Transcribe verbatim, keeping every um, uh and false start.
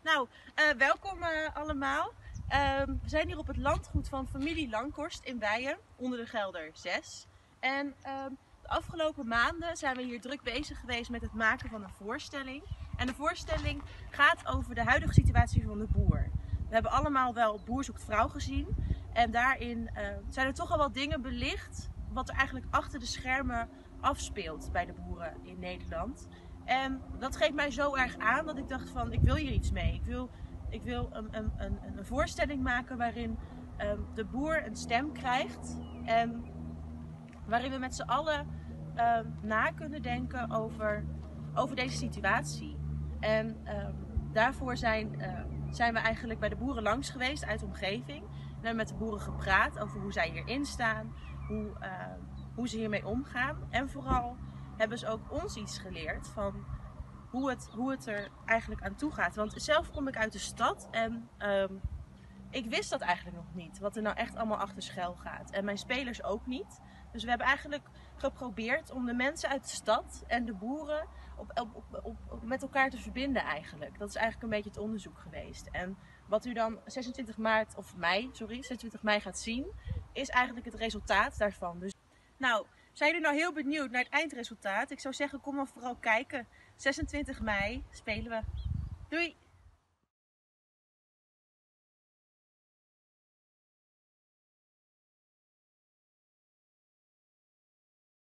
Nou, uh, welkom uh, allemaal. Uh, we zijn hier op het landgoed van familie Langhorst in Weijen, onder de Gelder zes. En uh, de afgelopen maanden zijn we hier druk bezig geweest met het maken van een voorstelling. En de voorstelling gaat over de huidige situatie van de boer. We hebben allemaal wel Boer zoekt vrouw gezien. En daarin uh, zijn er toch al wat dingen belicht wat er eigenlijk achter de schermen afspeelt bij de boeren in Nederland. En dat geeft mij zo erg aan dat ik dacht van, ik wil hier iets mee. Ik wil, ik wil een, een, een, een voorstelling maken waarin um, de boer een stem krijgt. En waarin we met z'n allen um, na kunnen denken over, over deze situatie. En um, daarvoor zijn, uh, zijn we eigenlijk bij de boeren langs geweest uit de omgeving. We hebben met de boeren gepraat over hoe zij hierin staan, hoe, uh, hoe ze hiermee omgaan. En vooral hebben ze ook ons iets geleerd van hoe het, hoe het er eigenlijk aan toe gaat. Want zelf kom ik uit de stad en um, ik wist dat eigenlijk nog niet. Wat er nou echt allemaal achter schuil gaat. En mijn spelers ook niet. Dus we hebben eigenlijk geprobeerd om de mensen uit de stad en de boeren op, op, op, op, op, met elkaar te verbinden eigenlijk. Dat is eigenlijk een beetje het onderzoek geweest. En wat u dan zesentwintig maart, of mei, sorry, zesentwintig mei gaat zien, is eigenlijk het resultaat daarvan. Dus, nou, zijn jullie nou heel benieuwd naar het eindresultaat? Ik zou zeggen, kom dan vooral kijken. zesentwintig mei spelen we. Doei!